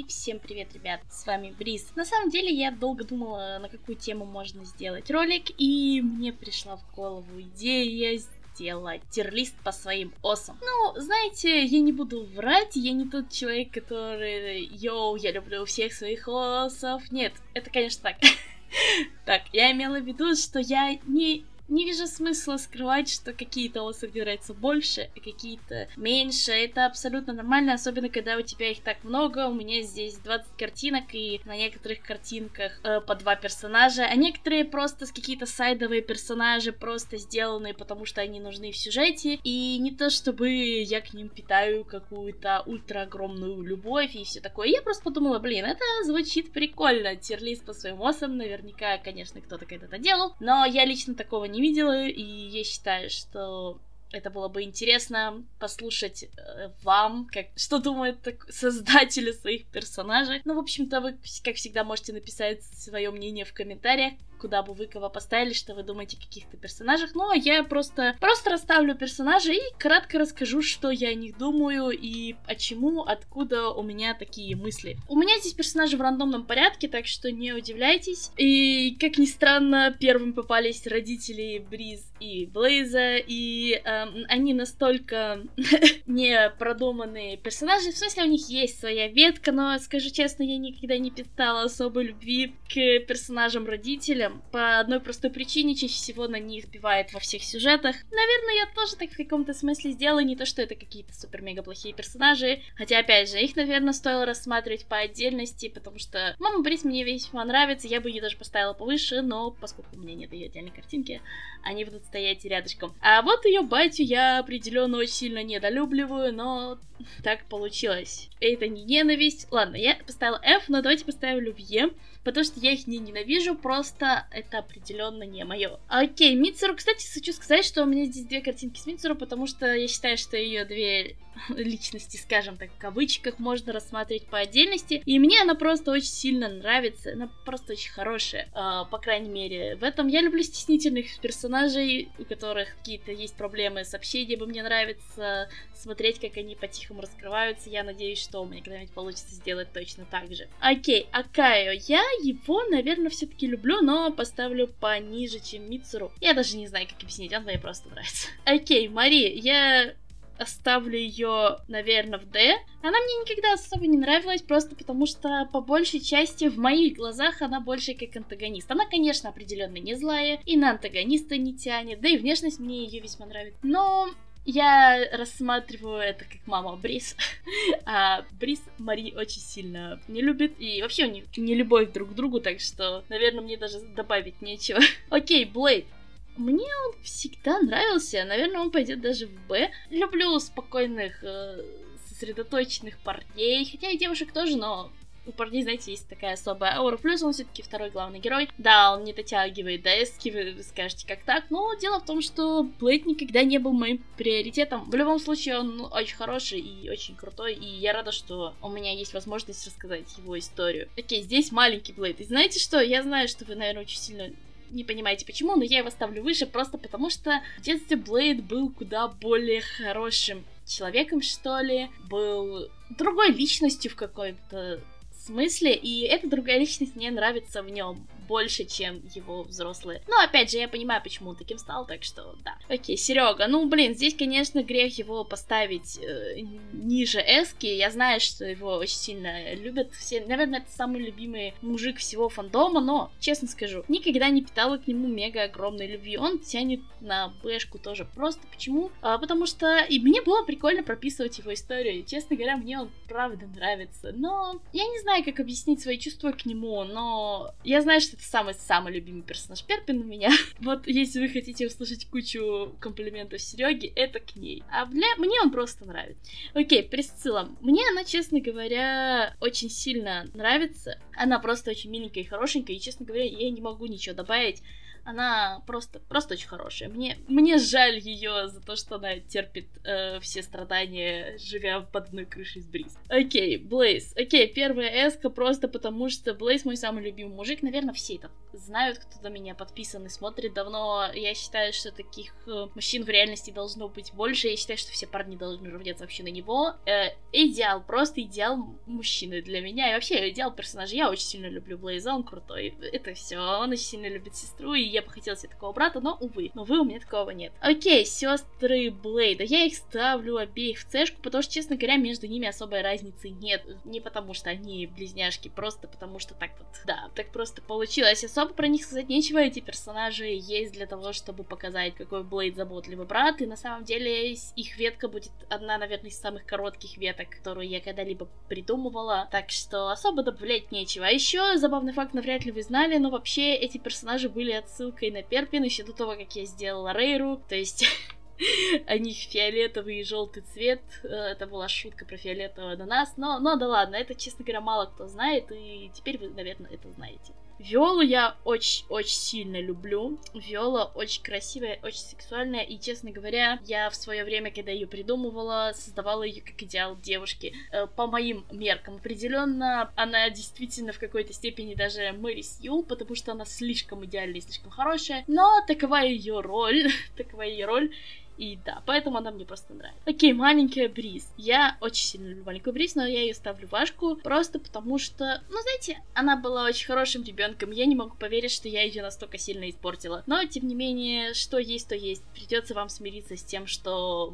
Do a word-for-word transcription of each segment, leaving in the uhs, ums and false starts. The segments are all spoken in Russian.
всем привет, ребят, с вами Бриз. На самом деле я долго думала, на какую тему можно сделать ролик, и мне пришла в голову идея сделать тир-лист по своим осам. Ну, знаете, я не буду врать, я не тот человек, который, йоу, я люблю всех своих осов. Нет, это, конечно, так. Так, я имела в виду, что я не... Не вижу смысла скрывать, что какие-то осы мне нравятся больше, а какие-то меньше. Это абсолютно нормально, особенно когда у тебя их так много. У меня здесь двадцать картинок, и на некоторых картинках э, по два персонажа, а некоторые просто какие-то сайдовые персонажи, просто сделанные, потому что они нужны в сюжете. И не то, чтобы я к ним питаю какую-то ультра огромную любовь и все такое. Я просто подумала, блин, это звучит прикольно. Тир-лист по своим осам, наверняка, конечно, кто-то когда-то делал, но я лично такого не не видела, и я считаю, что это было бы интересно послушать э, вам, как, что думают так, создатели своих персонажей. Ну, в общем-то, вы, как всегда, можете написать свое мнение в комментариях, куда бы вы кого поставили, что вы думаете о каких-то персонажах. Ну, а я просто, просто расставлю персонажей и кратко расскажу, что я о них думаю и почему, откуда у меня такие мысли. У меня здесь персонажи в рандомном порядке, так что не удивляйтесь. И, как ни странно, первым попались родители Бриз и Блейза, и эм, они настолько не продуманные персонажи. В смысле, у них есть своя ветка, но, скажу честно, я никогда не питала особой любви к персонажам-родителям. По одной простой причине, чаще всего на них бивает во всех сюжетах. Наверное, я тоже так в каком-то смысле сделала, не то, что это какие-то супер-мега плохие персонажи, хотя, опять же, их, наверное, стоило рассматривать по отдельности, потому что мама Бриз мне весьма нравится, я бы ее даже поставила повыше, но поскольку у меня нет ее отдельной картинки, они будут стоять рядышком. А вот ее батю я определенно очень сильно недолюбливаю, но так получилось. Это не ненависть. Ладно, я поставила F, но давайте поставлю в E, потому что я их не ненавижу, просто это определенно не мое. Окей, Мицуру, кстати, хочу сказать, что у меня здесь две картинки с Мицуру, потому что я считаю, что ее две личности, скажем так, в кавычках, можно рассматривать по отдельности, и мне она просто очень сильно нравится, она просто очень хорошая, э, по крайней мере, в этом. Я люблю стеснительных персонажей, у которых какие-то есть проблемы с общением, мне нравится смотреть, как они по-тихому раскрываются. Я надеюсь, что у меня когда-нибудь получится сделать точно так же. Окей, Акаю, я его, наверное, все-таки люблю, но поставлю пониже, чем Мицуру. Я даже не знаю, как объяснить, он мне просто нравится. Окей, Мари, я оставлю ее, наверное, в D. Она мне никогда особо не нравилась, просто потому что, по большей части, в моих глазах она больше как антагонист. Она, конечно, определенно не злая, и на антагониста не тянет, да и внешность мне ее весьма нравится. Но я рассматриваю это как мама Бриз. А Бриз Мари очень сильно не любит. И вообще у них не любовь друг к другу, так что, наверное, мне даже добавить нечего. Окей, Блейд. Мне он всегда нравился. Наверное, он пойдет даже в Б. Люблю спокойных, э, сосредоточенных парней. Хотя и девушек тоже, но у парней, знаете, есть такая особая аура. Плюс он все-таки второй главный герой. Да, он не дотягивает до эски, вы скажете, как так. Но дело в том, что Блейд никогда не был моим приоритетом. В любом случае, он очень хороший и очень крутой. И я рада, что у меня есть возможность рассказать его историю. Окей, здесь маленький Блейд. И знаете что? Я знаю, что вы, наверное, очень сильно не понимаете почему, но я его ставлю выше просто потому, что в детстве Блейд был куда более хорошим человеком, что ли. Был другой личностью в какой-то смысле, и эта другая личность мне нравится в нем больше, чем его взрослые. Но, опять же, я понимаю, почему он таким стал, так что, да. Окей, Серега. Ну, блин, здесь, конечно, грех его поставить э, ниже эски. Я знаю, что его очень сильно любят все. Наверное, это самый любимый мужик всего фандома, но, честно скажу, никогда не питала к нему мега огромной любви. Он тянет на бэшку тоже. Просто почему? А, потому что и мне было прикольно прописывать его историю. И, честно говоря, мне он правда нравится. Но я не знаю, как объяснить свои чувства к нему, но я знаю, что это самый-самый любимый персонаж Перпин у меня. Вот если вы хотите услышать кучу комплиментов Сереге, это к ней. А для... мне он просто нравится. Окей, Присцилла. Мне она, честно говоря, очень сильно нравится. Она просто очень миленькая и хорошенькая, и, честно говоря, я не могу ничего добавить. Она просто, просто очень хорошая. Мне, мне жаль ее за то, что она терпит э, все страдания, живя под одной крышей с Бриз. Окей, Блейз. Окей, первая эска просто потому, что Блейз мой самый любимый мужик. Наверное, все это знают, кто на меня подписан и смотрит давно. Я считаю, что таких э, мужчин в реальности должно быть больше. Я считаю, что все парни должны равняться вообще на него. Э, идеал, просто идеал мужчины для меня. И вообще идеал персонажа. Я очень сильно люблю Блейза, он крутой. Это все. Он очень сильно любит сестру, и я бы хотела себе такого брата, но, увы. Но, увы, у меня такого нет. Окей, сестры Блейда. Я их ставлю обеих в цешку, потому что, честно говоря, между ними особой разницы нет. Не потому что они близняшки, просто потому что так вот, да, так просто получилось. Особо про них сказать нечего. Эти персонажи есть для того, чтобы показать, какой Блейд заботливый брат, и на самом деле их ветка будет одна, наверное, из самых коротких веток, которую я когда-либо придумывала, так что особо добавлять нечего. А еще забавный факт, навряд ли вы знали, но вообще эти персонажи были отсылкой на Перпин еще до того, как я сделала Рейру, то есть они фиолетовый и желтый цвет, это была шутка про фиолетовый ананас, но, но да ладно, это, честно говоря, мало кто знает, и теперь вы, наверное, это знаете. Виолу я очень-очень сильно люблю. Виола очень красивая, очень сексуальная. И, честно говоря, я в свое время, когда ее придумывала, создавала ее как идеал девушки. Э, по моим меркам. Определенно, она действительно в какой-то степени даже Мэри Сью, потому что она слишком идеальная и слишком хорошая. Но такова ее роль. Такова ее роль. И да, поэтому она мне просто нравится. Окей, маленькая Бриз. Я очень сильно люблю маленькую Бриз, но я ее ставлю Вашку просто потому что, ну знаете, она была очень хорошим ребенком. Я не могу поверить, что я ее настолько сильно испортила. Но, тем не менее, что есть, то есть. Придется вам смириться с тем, что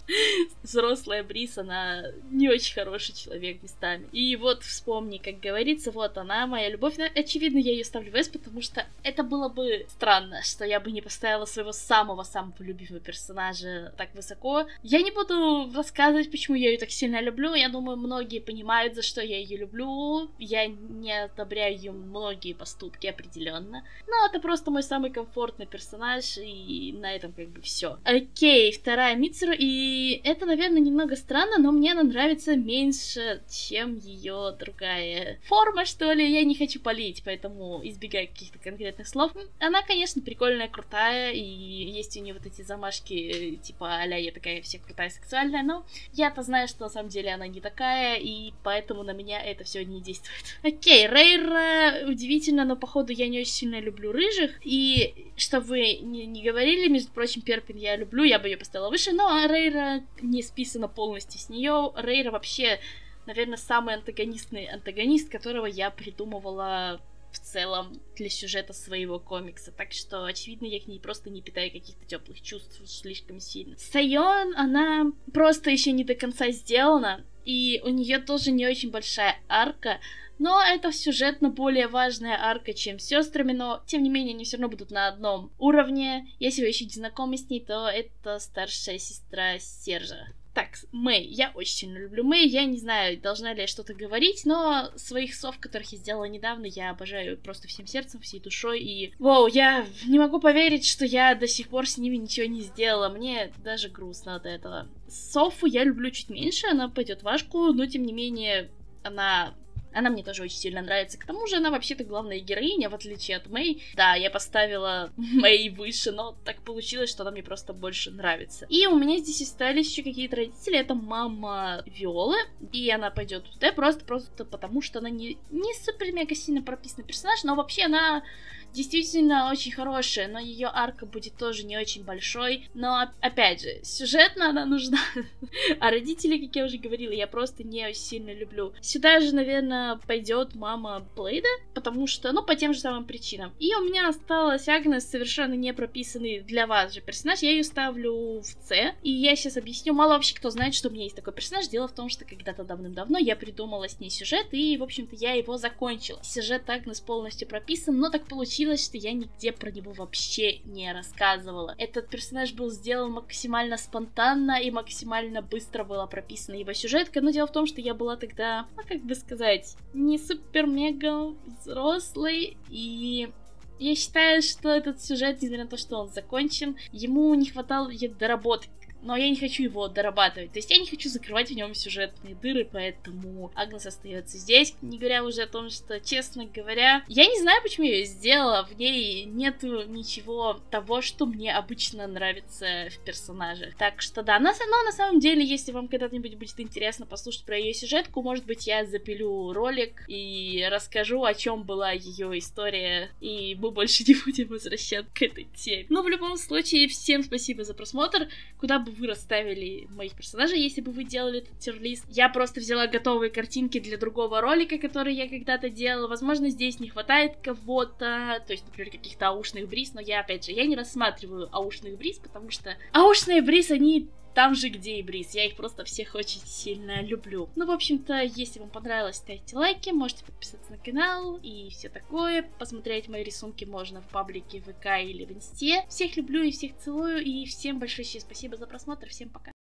взрослая Бриз, она не очень хороший человек местами. И вот вспомни, как говорится, вот она, моя любовь. Но, очевидно, я ее ставлю в эс, потому что это было бы странно, что я бы не поставила своего самого-самого любимого персонажа так высоко. Я не буду рассказывать, почему я ее так сильно люблю. Я думаю, многие понимают, за что я ее люблю. Я не одобряю ее многие поступки определенно. Но это просто мой самый комфортный персонаж, и на этом как бы все. Окей, вторая Мицуру, и это, наверное, немного странно, но мне она нравится меньше, чем ее другая форма, что ли. Я не хочу палить, поэтому избегаю каких-то конкретных слов. Она, конечно, прикольная, крутая, и есть у нее вот эти замашки типа а-ля я такая вся крутая, сексуальная, но я-то знаю, что на самом деле она не такая, и поэтому на меня это все не действует. Окей, Рейра удивительно, но походу я не очень сильно люблю рыжих, и что вы не, не говорили, между прочим, Перпин я люблю, я бы ее поставила выше, но Рейра не списана полностью с нее. Рейра вообще, наверное, самый антагонистный антагонист, которого я придумывала в целом для сюжета своего комикса, так что, очевидно, я к ней просто не питаю каких-то теплых чувств слишком сильно. Сайон, она просто еще не до конца сделана, и у нее тоже не очень большая арка, но это сюжетно более важная арка, чем с сестрами, но, тем не менее, они все равно будут на одном уровне. Если вы еще не знакомы с ней, то это старшая сестра Сержа. Так, Мэй. Я очень сильно люблю Мэй. Я не знаю, должна ли я что-то говорить, но своих сов, которых я сделала недавно, я обожаю просто всем сердцем, всей душой. И, вау, я не могу поверить, что я до сих пор с ними ничего не сделала. Мне даже грустно от этого. Софу я люблю чуть меньше, она пойдет Вашку, но, тем не менее, она... Она мне тоже очень сильно нравится. К тому же она вообще-то главная героиня, в отличие от Мэй. Да, я поставила Мэй выше, но так получилось, что она мне просто больше нравится. И у меня здесь остались еще какие-то родители. Это мама Виолы, и она пойдет туда просто, просто потому, что она не, не супер-мега сильно прописанный персонаж, но вообще она действительно очень хорошая, но ее арка будет тоже не очень большой. Но, опять же, сюжетно она нужна. А родители, как я уже говорила, я просто не очень сильно люблю. Сюда же, наверное, пойдет мама Блейда, потому что, ну, по тем же самым причинам. И у меня осталась Агнес, совершенно не прописанный для вас же персонаж. Я ее ставлю в С. И я сейчас объясню. Мало вообще кто знает, что у меня есть такой персонаж. Дело в том, что когда-то давным-давно я придумала с ней сюжет, и, в общем-то, я его закончила. Сюжет Агнес полностью прописан, но так получилось, что я нигде про него вообще не рассказывала. Этот персонаж был сделан максимально спонтанно и максимально быстро была прописана его сюжетка, но дело в том, что я была тогда, ну как бы сказать, не супер-мега взрослой, и я считаю, что этот сюжет, несмотря на то, что он закончен, ему не хватало доработки но я не хочу его дорабатывать. То есть я не хочу закрывать в нем сюжетные дыры, поэтому Агнес остается здесь. Не говоря уже о том, что, честно говоря, я не знаю, почему я ее сделала. В ней нету ничего того, что мне обычно нравится в персонажах. Так что да, но, но на самом деле, если вам когда-нибудь будет интересно послушать про ее сюжетку, может быть, я запилю ролик и расскажу, о чем была ее история, и мы больше не будем возвращаться к этой теме. Но в любом случае, всем спасибо за просмотр. Куда бы вы расставили моих персонажей, если бы вы делали этот тир-лист? Я просто взяла готовые картинки для другого ролика, который я когда-то делала. Возможно, здесь не хватает кого-то, то есть, например, каких-то аушных бриз, но я, опять же, я не рассматриваю аушных бриз, потому что аушные бриз, они там же, где и бриз. Я их просто всех очень сильно люблю. Ну, в общем-то, если вам понравилось, ставьте лайки, можете подписаться на канал и все такое. Посмотреть мои рисунки можно в паблике ВК или в Инсте. Всех люблю и всех целую, и всем большое спасибо за просмотр. Всем пока.